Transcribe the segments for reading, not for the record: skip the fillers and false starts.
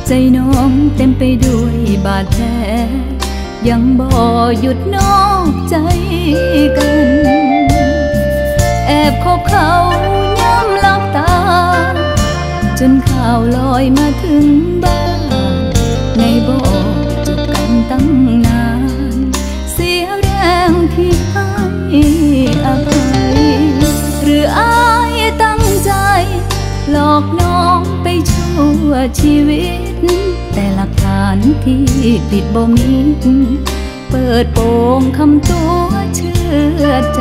ใจน้องเต็มไปด้วยบาดแผลยังบ่หยุดนอกใจกันแอบคบเขาย้ำลับตาจนข่าวลอยมาถึงบ้านในบอกจบกันตั้งนานเสียแรงที่ให้อภัยหรืออายตั้งใจหลอกน้องไปชั่วชีวิตแต่หลักฐานที่ปิดบ่มีเปิดโปงคำตัวเชื่อใจ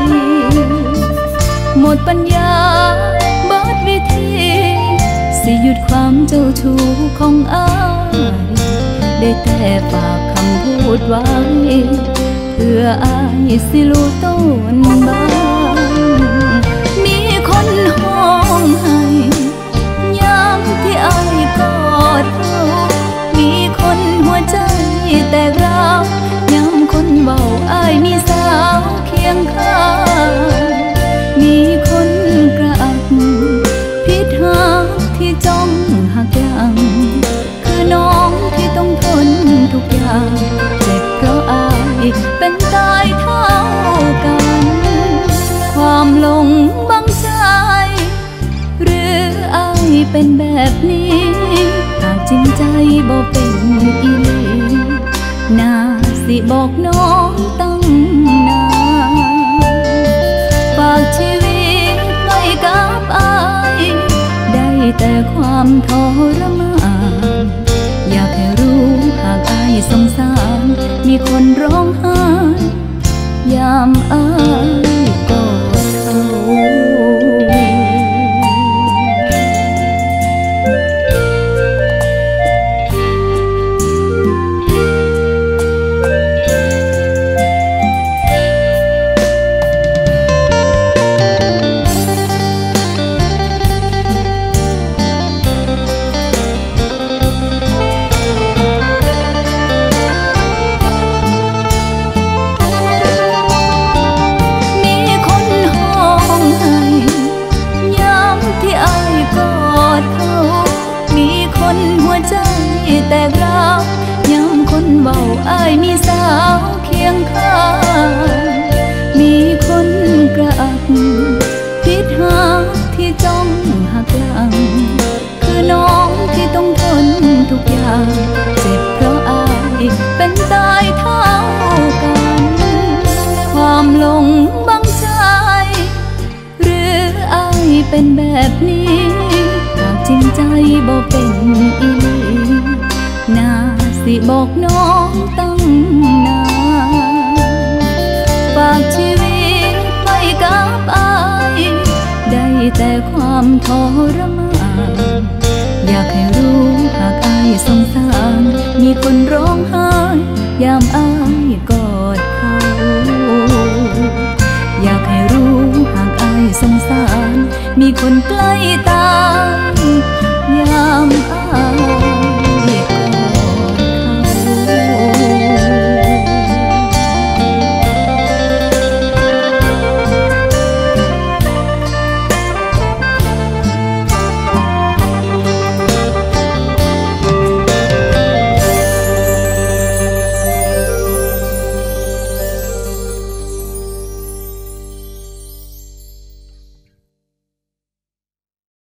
หมดปัญญาเบิดวิธีสิหยุดความเจ้าชู้ของอายได้แต่ฝากคำพูดไว้เพื่ออายสิรู้ต้นบ้างมีคนห้องให้ยามที่อายกอดเขามีคนหัวใจแตกร้าวย้ำคนเบาอายมีสาวเคียงข้างมีคนกระอักพิษหักที่จ้องหักยังคือน้องที่ต้องทนทุกอย่างเจ็บเพราะอายเป็นตายเท่ากันความหลงบังใจหรืออายเป็นแบบนี้หากจริงใจบ่เป็นอีหลีน่าสิบอกน้องตั้งนานฝากชีวิตไว้กับอายได้แต่ความทรมานอยากให้รู้หากอายสงสารมีคนร้องไห้ยามอายกอดเขา แตกร้าวย้ำคนเบาอายมีสาวเคียงข้างมีคนกระอักพิษหักที่จ้องหักหลังคือน้องที่ต้องทนทุกอย่างเจ็บเพราะอายเป็นตายเท่ากันความหลงบังใจหรืออายเป็นแบบนี้หากจริงใจบ่เป็นอีหลีน่าสิบอกน้องตั้งนานฝากชีวิตไว้กับอายได้แต่ความทรมานอยากให้รู้หากอายสงสารมีคนร้องไห้ยามอายกอดเขาอยากให้รู้หากอายสงสารมีคนใกล้ตายยามอาย